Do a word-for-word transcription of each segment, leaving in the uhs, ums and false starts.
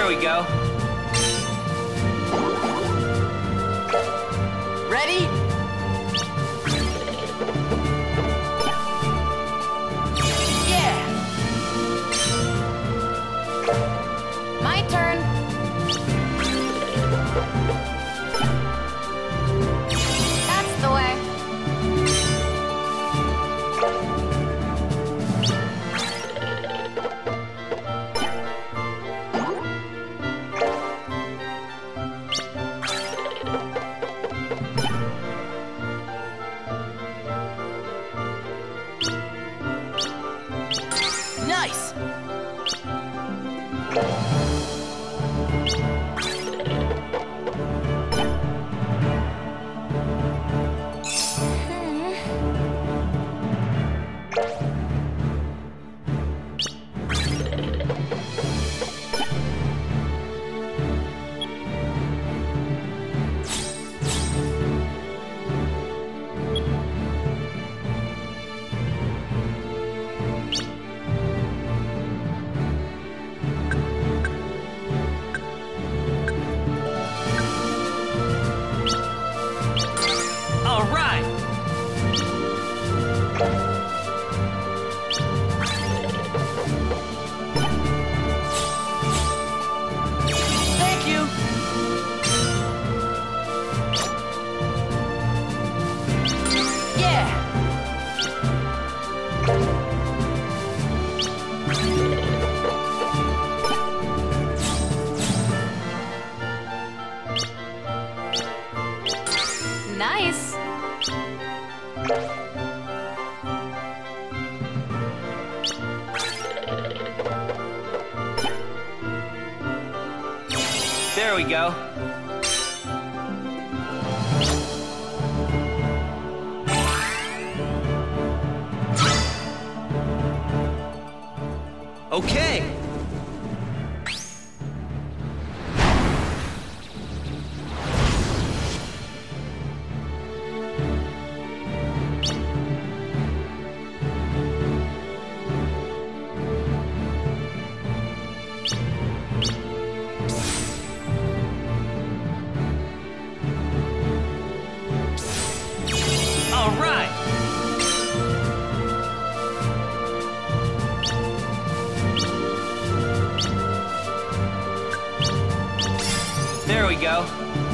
There we go. Ready? Yeah! My turn. That's the way. Nice! All right. Thank you! Yeah! Nice! There we go. Okay. All right. There we go.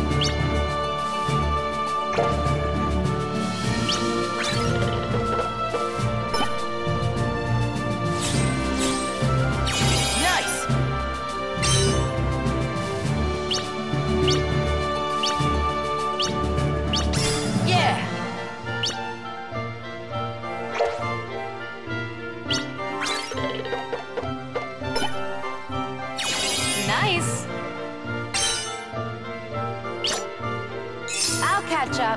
Nice! Yeah! Nice! I'll catch up.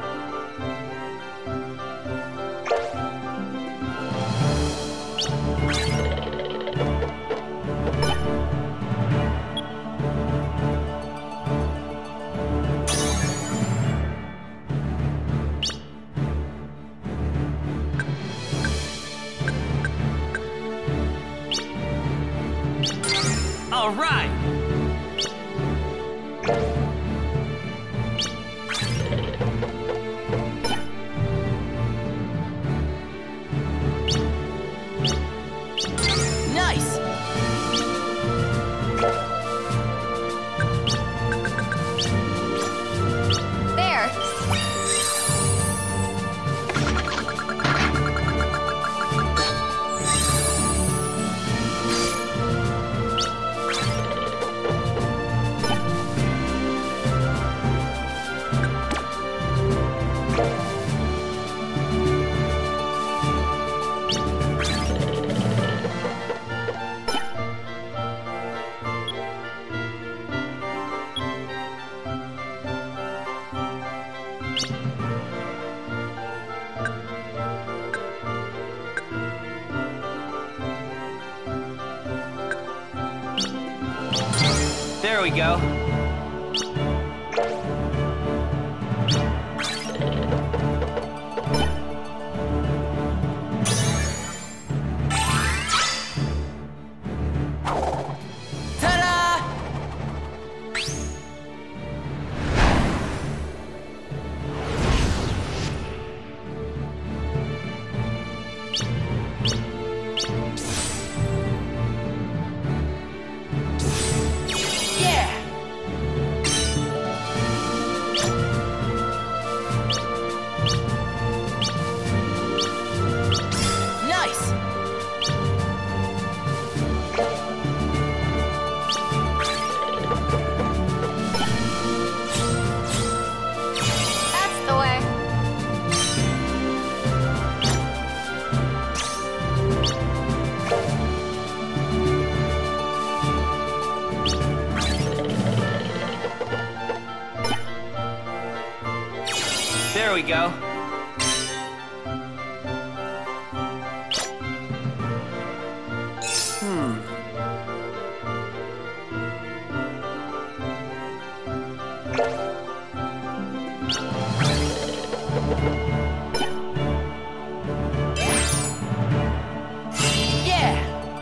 All right. Nice! There! There we go. Ta-da! Yeah! Nice! That's the way. There we go. Hmm. Yeah!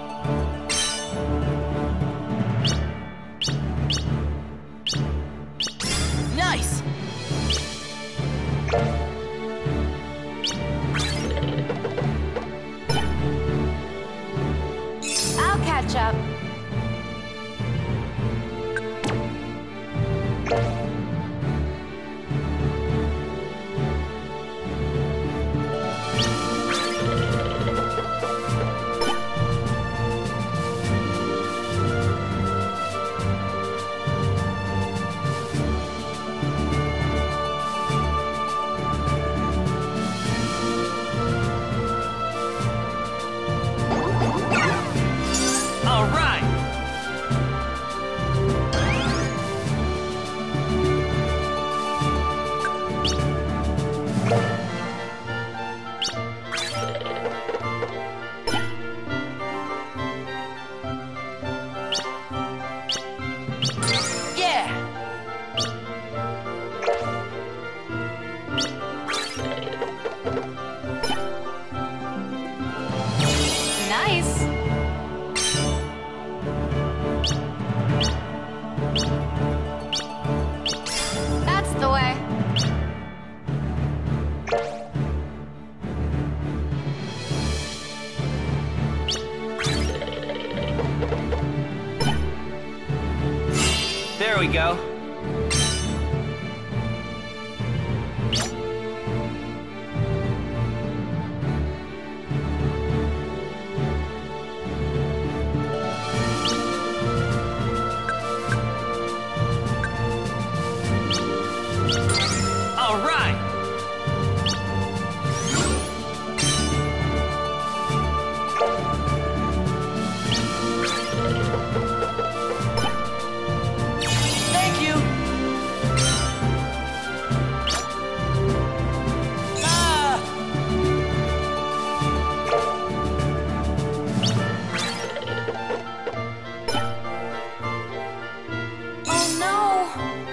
Nice! I'll catch up. All right. Yeah! Nice! That's the way. There we go. All right. Thank you. Ah! Oh no!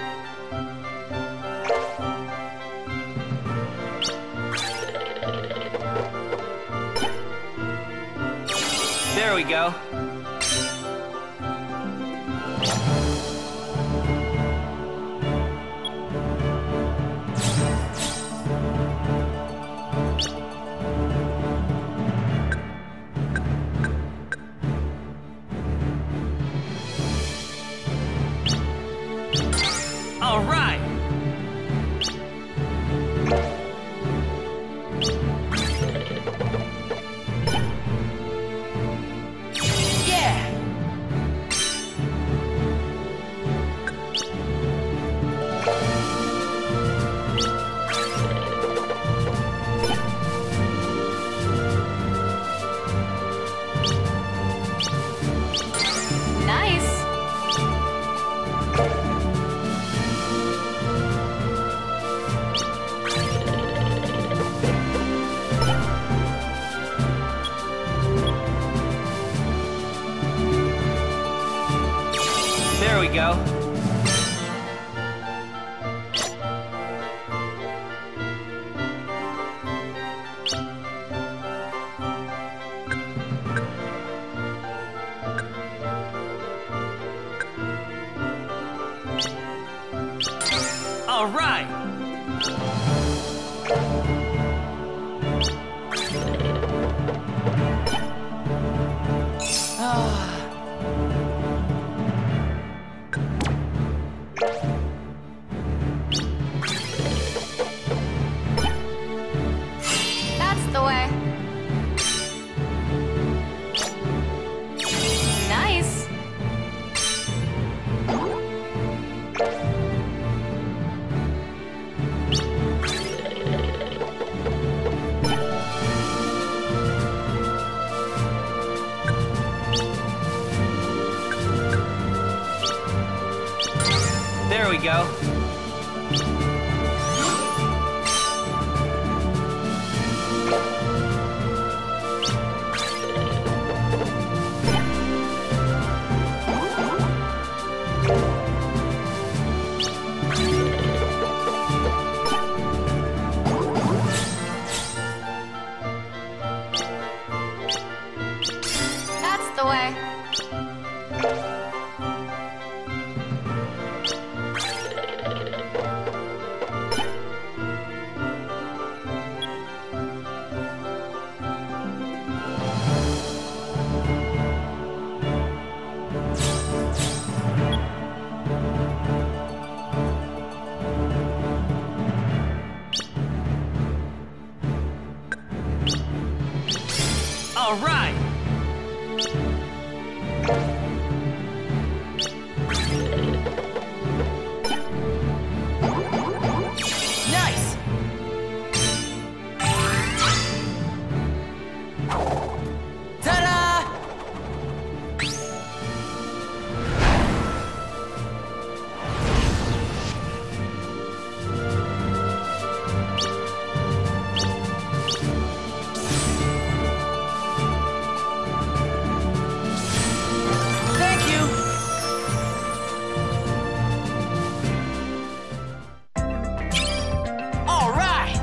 There we go. All right. Yeah! Nice! There we go. All right. we go. That's the way. All right. Nice. Ta-da! Thank you. All right.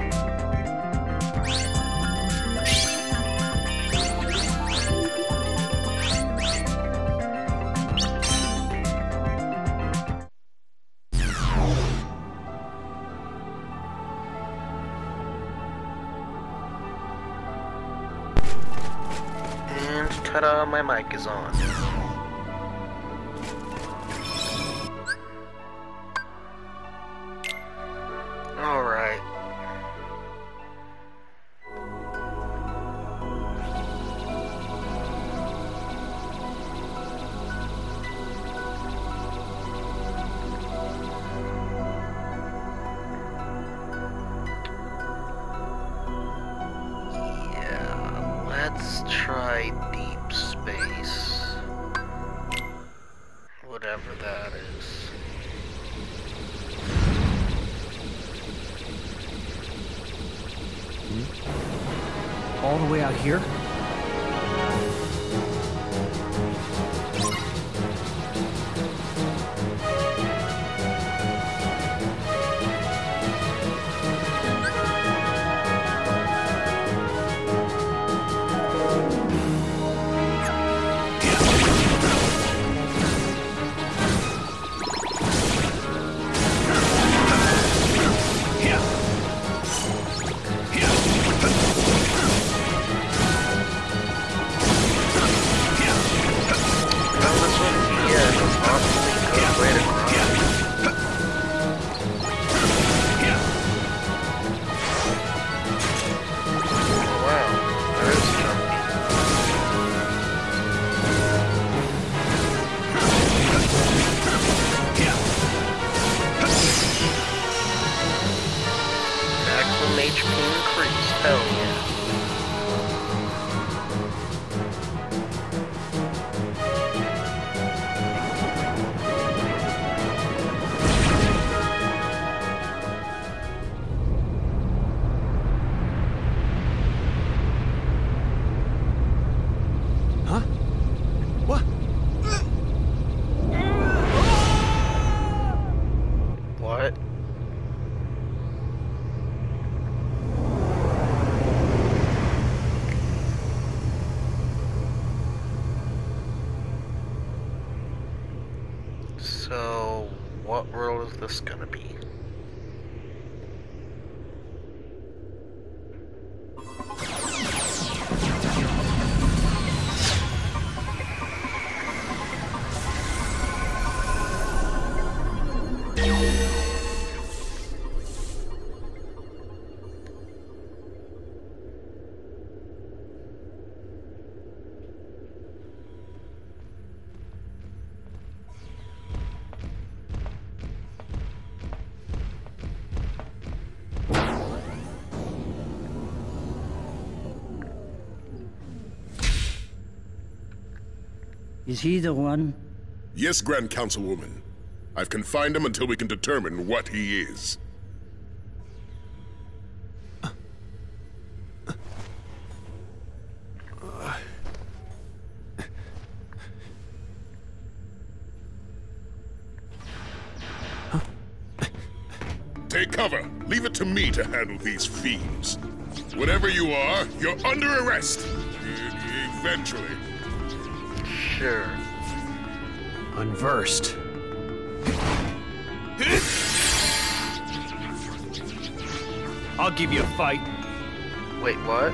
And ta-da, my mic is on. Alright. Yeah, let's try deep space. Whatever that is. All the way out here? Well, this would be an awfully good way to grind. Wow, that is jumpy. Maximum H P increase, hell yeah. Huh? What? What? So, what world is this gonna be? Is he the one? Yes, Grand Councilwoman. I've confined him until we can determine what he is. Take cover. Leave it to me to handle these fiends. Whatever you are, you're under arrest. E- eventually. Sure. Unversed. I'll give you a fight. Wait, what?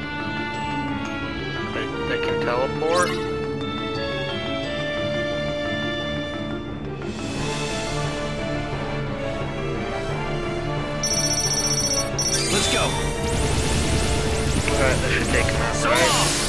They, they can teleport? Let's go. Alright, that should take him out, So right? long.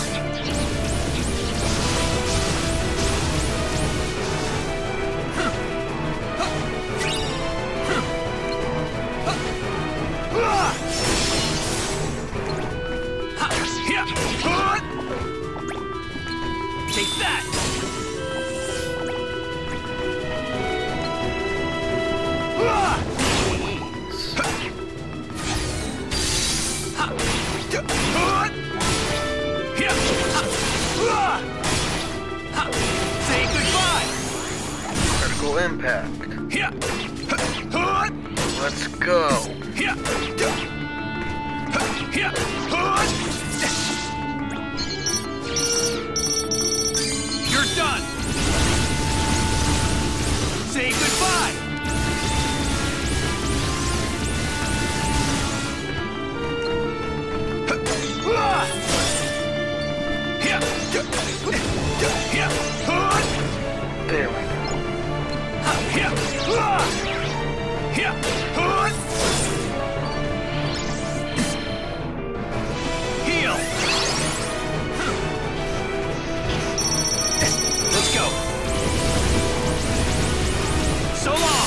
Take that! Say goodbye! Critical impact. Let's go. You're done! Say goodbye! There we Heal! Let's go! So long!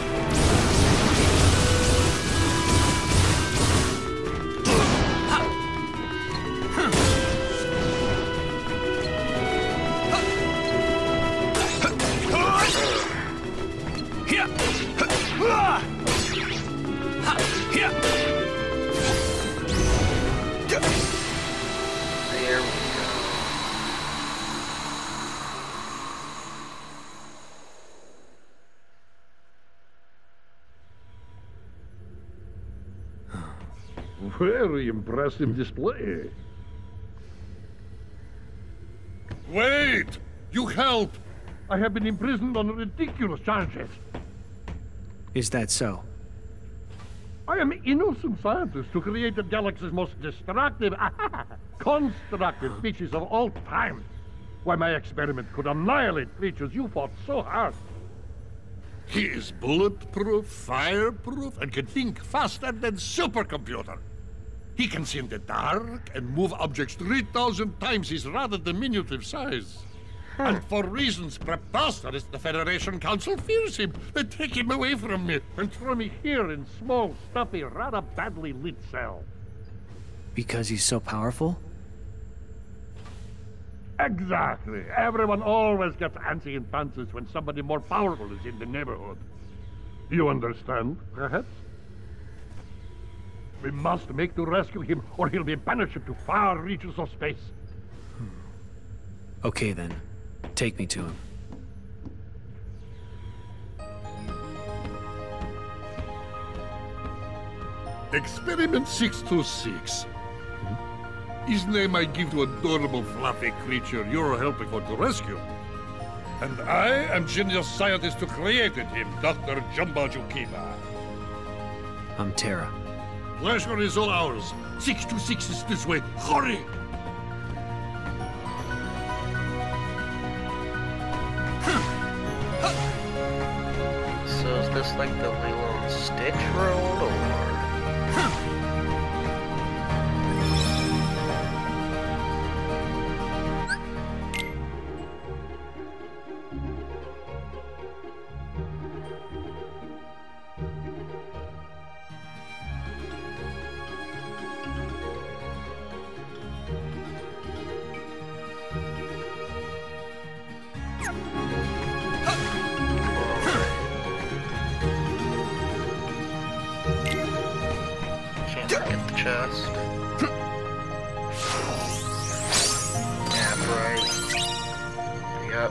There we go. Very impressive display. Wait! You help! I have been imprisoned on ridiculous charges. Is that so? I am innocent scientist who created the galaxy's most destructive, constructive species of all time. Why, my experiment could annihilate creatures you fought so hard. He is bulletproof, fireproof, and can think faster than supercomputer. He can see in the dark and move objects three thousand times his rather diminutive size. And for reasons preposterous, the Federation Council fears him. They take him away from me and throw me here in small, stuffy, rather badly lit cell. Because he's so powerful? Exactly. Everyone always gets antsy and fancies when somebody more powerful is in the neighborhood. You understand, perhaps? We must make to rescue him, or he'll be banished to far reaches of space. Okay then. Take me to him. Experiment six two six. His name I give to adorable fluffy creature you're helping for to rescue. And I am genius scientist who created him, Doctor Jumbo Jukiba. I'm Terra. Pleasure is all ours. six two six is this way. Hurry! So is this like the Lilo and Stitch road, or...? chest. Yeah, right. Yep.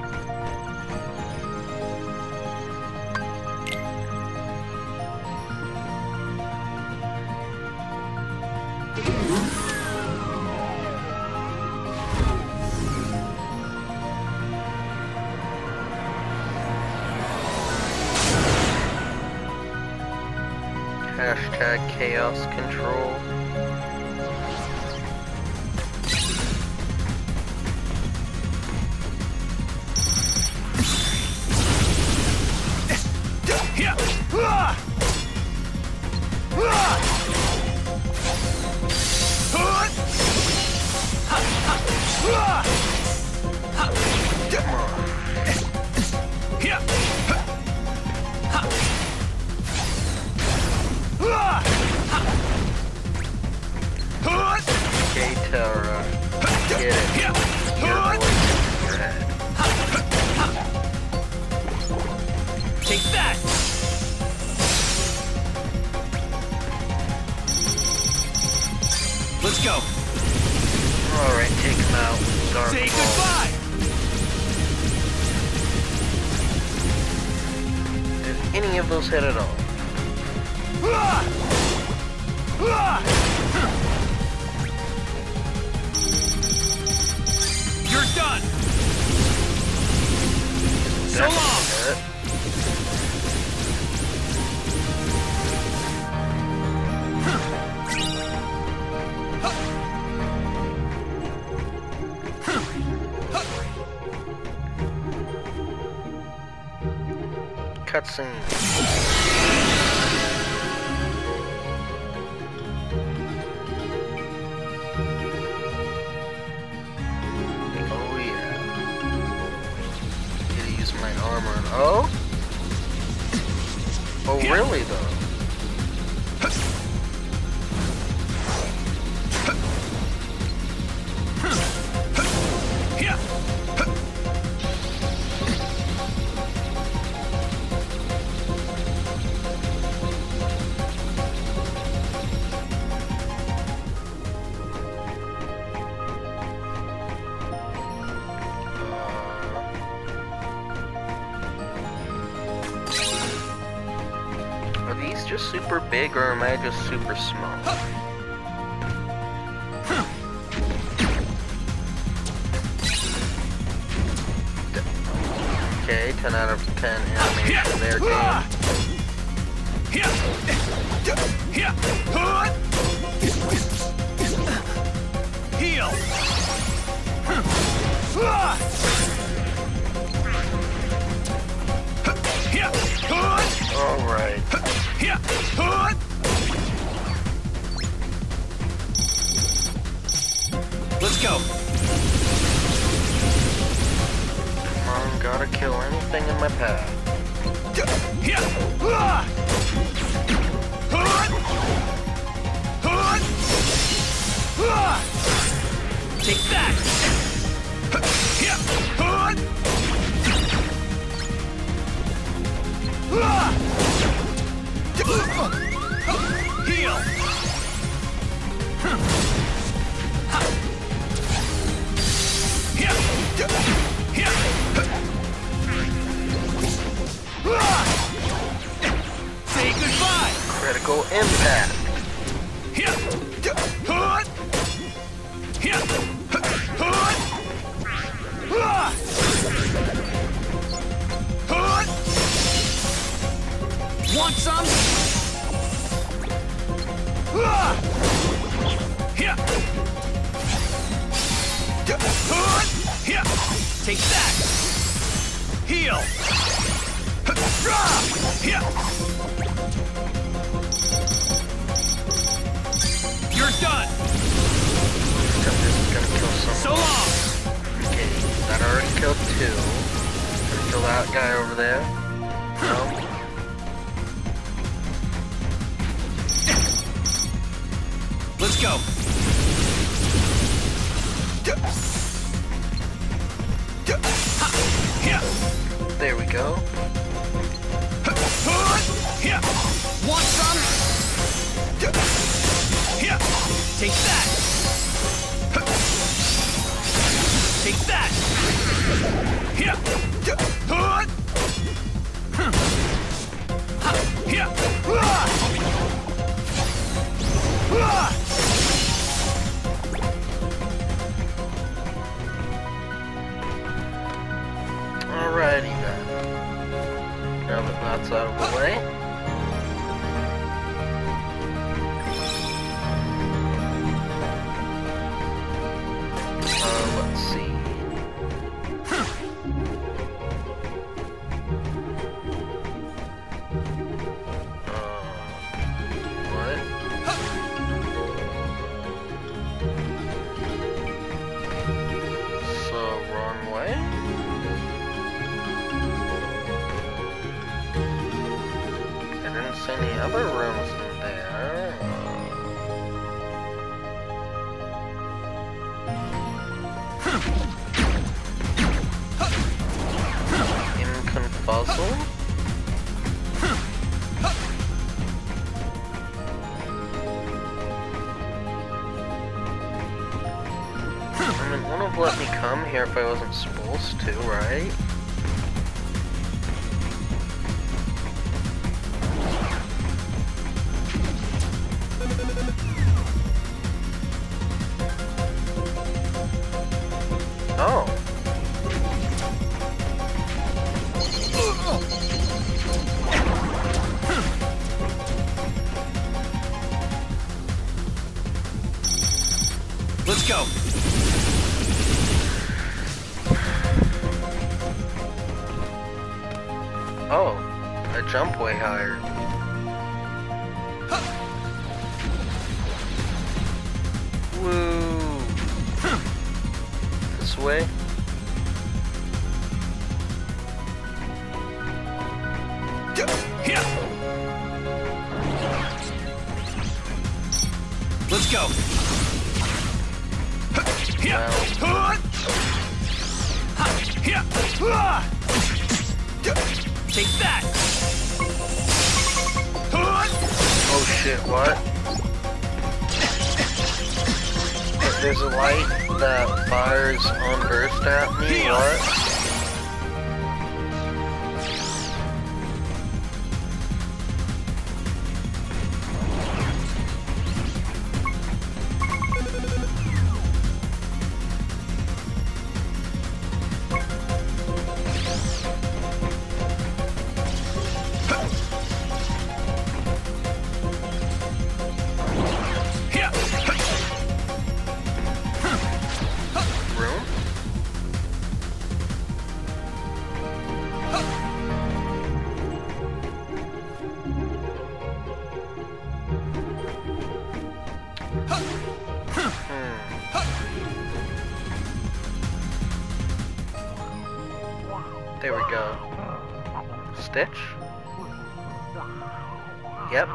Hashtag chaos control. Okay, Terra. Get it. Your voice in your head. Take that! Let's go. Alright, take him out. Dark Say Ball. goodbye! Did any of those hit at all? You're done! So That long! hit. Cutscene. Oh yeah. Gotta use my armor. Oh? Oh really though? Are these just super big or am I just super small? Okay, ten out of ten animation there, game. Heal! Alright. Let's go! Come on, gotta kill anything in my path. Take that! Heal! Say goodbye! Critical impact. Want some? Take that! Heal! You're done! I'm just gonna kill someone. So long! Okay, that already killed two. Gonna kill that guy over there. No? Let's go! There we go. Want some? Take that! Take that! Here! Huh! Here! Alrighty then. Now that that's out of the way. Uh, let's see. Any other rooms in there? Inconfuzzle? I mean, it wouldn't have let me come here if I wasn't supposed to, right? Oh. Let's go. Oh, I jump way higher. Woo. This way. Here. Let's go. Here. Here. Take that. Oh shit, what? There's a light that fires on burst at me, what? There we go. Stitch? Yep.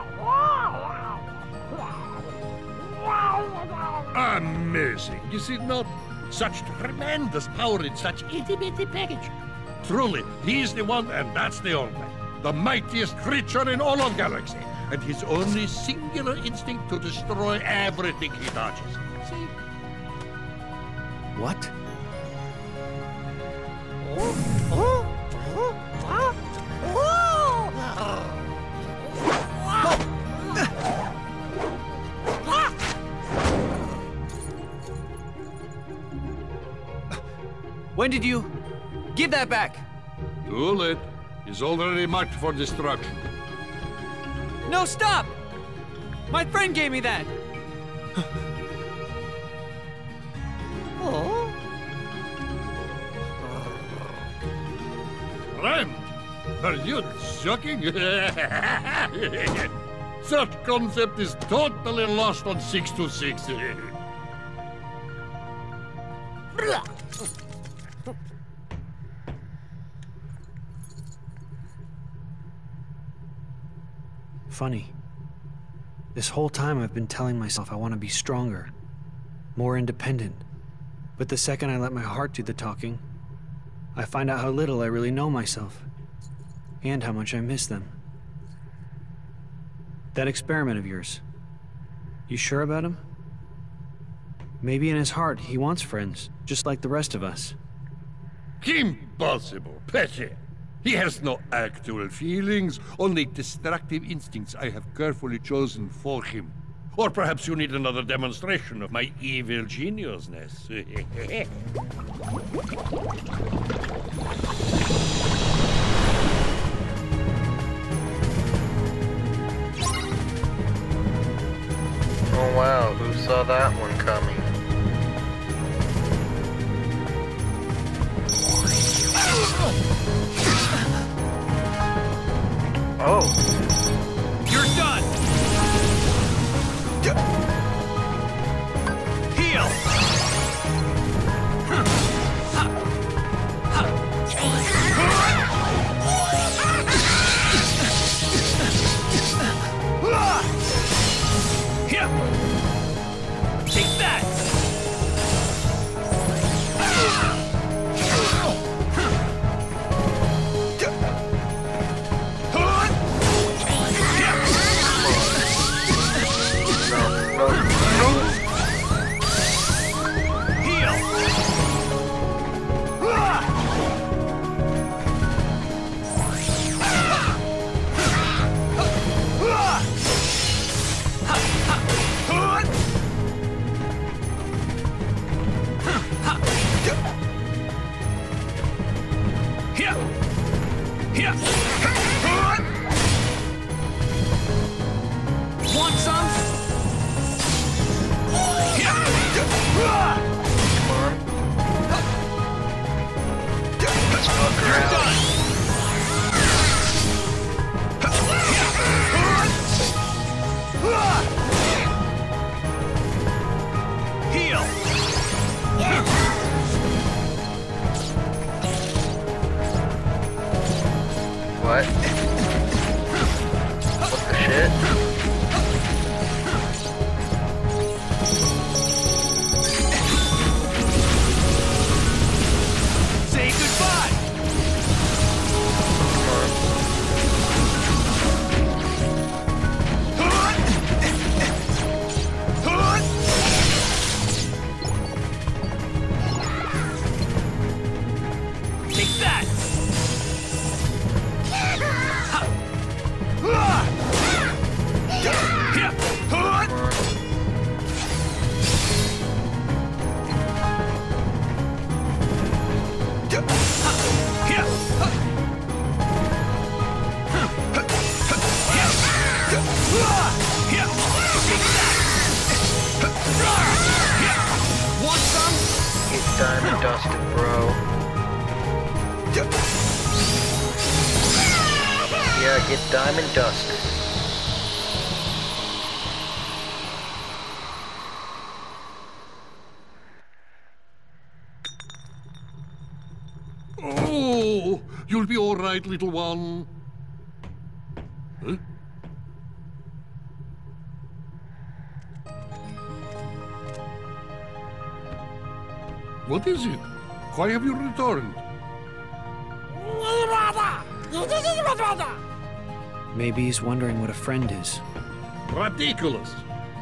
Amazing, is it not? Such tremendous power in such itty-bitty package. Truly, he's the one and that's the only. The mightiest creature in all of galaxy. And his only singular instinct to destroy everything he touches. See? What? When did you... Give that back! Too late. He's already marked for destruction. No, stop! My friend gave me that! Oh? Friend? Are you joking? Such concept is totally lost on six two six. Funny. This whole time I've been telling myself I want to be stronger, more independent. But the second I let my heart do the talking, I find out how little I really know myself, and how much I miss them. That experiment of yours, you sure about him? Maybe in his heart he wants friends, just like the rest of us. Impossible, Petty. He has no actual feelings, only destructive instincts I have carefully chosen for him. Or perhaps you need another demonstration of my evil geniusness. Oh wow, who saw that one coming? Oh. You're done! Heal! Take that! Want some? Let's fuck her out. Heal! What? What the shit? Say goodbye! Take that! Want some? Get diamond dusted, bro. Yeah, get diamond dusted. Oh, you'll be all right, little one. Huh? What is it? Why have you returned? Maybe he's wondering what a friend is. Ridiculous.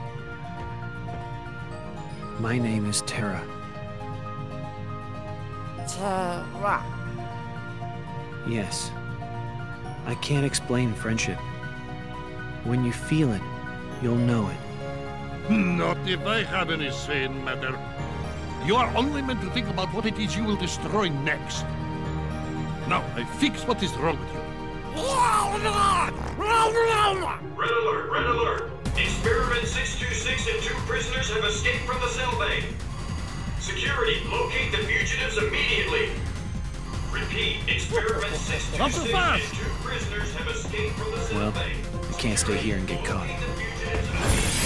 My name is Terra. Terra. Yes. I can't explain friendship. When you feel it, you'll know it. Not if I have any say in matter. You are only meant to think about what it is you will destroy next. Now, I fix what is wrong with you. Red alert, red alert. Experiment six two six and two prisoners have escaped from the cell bay. Security, locate the fugitives immediately. Repeat, experiment six two Not so six fast. and two prisoners have escaped from the cell Well, bay. I can't stay here and get caught. Locate the fugitives immediately.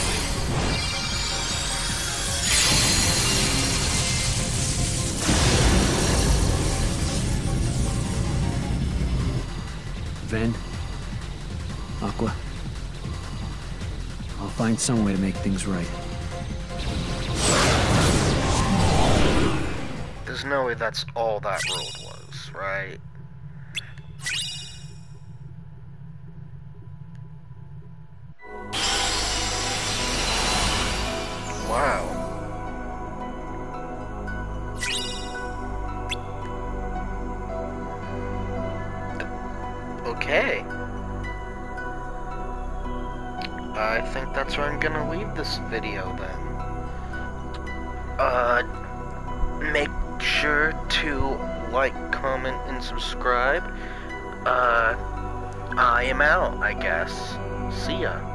Ven, Aqua, I'll find some way to make things right. There's no way that's all that road was, right? Wow. Okay. I think that's where I'm gonna leave this video then. Uh, make sure to like, comment, and subscribe. Uh, I am out, I guess. See ya.